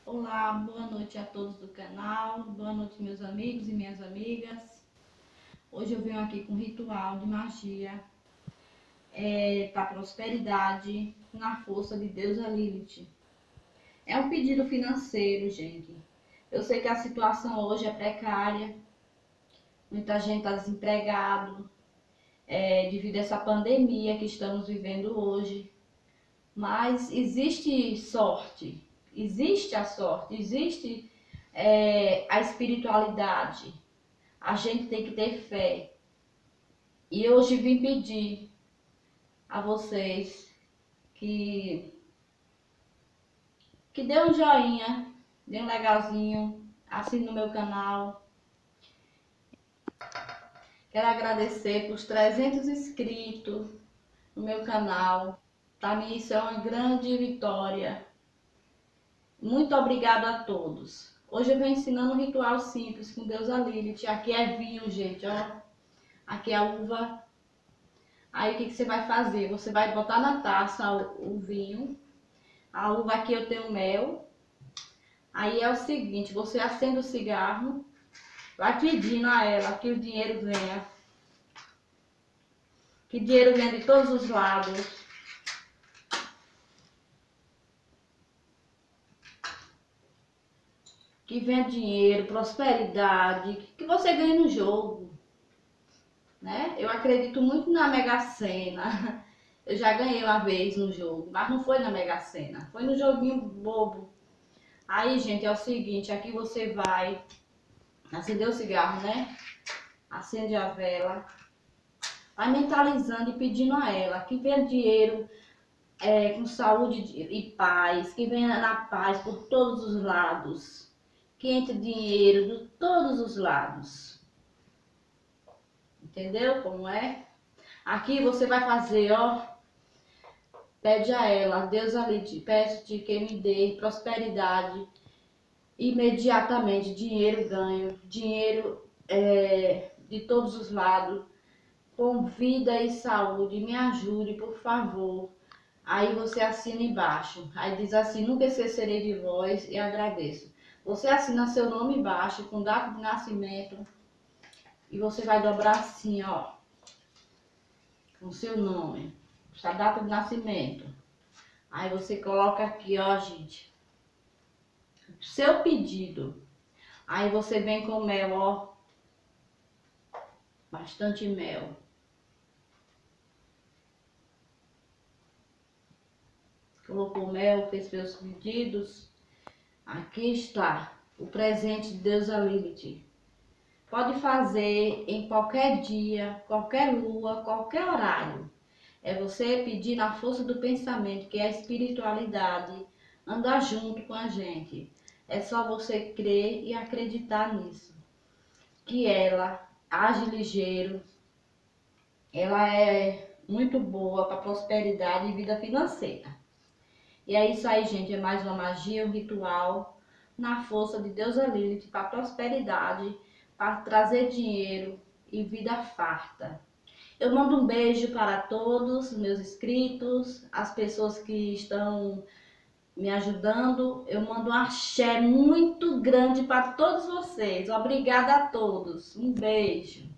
Olá, boa noite a todos do canal, boa noite meus amigos e minhas amigas. Hoje eu venho aqui com um ritual de magia para prosperidade na força de deusa Lilith. É um pedido financeiro, gente. Eu sei que a situação hoje é precária, muita gente está desempregado devido a essa pandemia que estamos vivendo hoje. Mas existe sorte, existe a sorte, existe a espiritualidade. A gente tem que ter fé. E hoje vim pedir a vocês que dê um joinha, dê um legalzinho, assine no meu canal. Quero agradecer por 300 inscritos no meu canal. Para mim isso é uma grande vitória. Muito obrigada a todos. Hoje eu venho ensinando um ritual simples com deusa Lilith. Aqui é vinho, gente, ó. Aqui é a uva. Aí o que você vai fazer? Você vai botar na taça o vinho. A uva aqui eu tenho mel. Aí é o seguinte, você acende o cigarro, vai pedindo a ela que o dinheiro venha. Que dinheiro venha de todos os lados. Que venha dinheiro, prosperidade, que você ganhe no jogo, né? Eu acredito muito na Mega Sena. Eu já ganhei uma vez no jogo, mas não foi na Mega Sena, foi no joguinho bobo. Aí, gente, é o seguinte, aqui você vai acender o cigarro, né? Acende a vela, vai mentalizando e pedindo a ela que venha dinheiro com saúde e paz, que venha na paz por todos os lados. Que entre dinheiro de todos os lados. Entendeu como é? Aqui você vai fazer, ó. Pede a ela, Deus ali, peço-te que me dê prosperidade. Imediatamente, dinheiro ganho, dinheiro de todos os lados. Com vida e saúde, me ajude, por favor. Aí você assina embaixo. Aí diz assim, nunca esquecerei de vós e agradeço. Você assina seu nome embaixo, com data de nascimento. E você vai dobrar assim, ó. Com seu nome. Essa data de nascimento. Aí você coloca aqui, ó, gente. Seu pedido. Aí você vem com mel, ó. Bastante mel. Colocou mel, fez seus pedidos. Aqui está o presente de deusa Lilith. Pode fazer em qualquer dia, qualquer lua, qualquer horário. É você pedir na força do pensamento, que é a espiritualidade, andar junto com a gente. É só você crer e acreditar nisso. Que ela age ligeiro, ela é muito boa para prosperidade e vida financeira. E é isso aí, gente, é mais uma magia, um ritual na força de deusa Lilith para prosperidade, para trazer dinheiro e vida farta. Eu mando um beijo para todos os meus inscritos, as pessoas que estão me ajudando. Eu mando um axé muito grande para todos vocês. Obrigada a todos. Um beijo.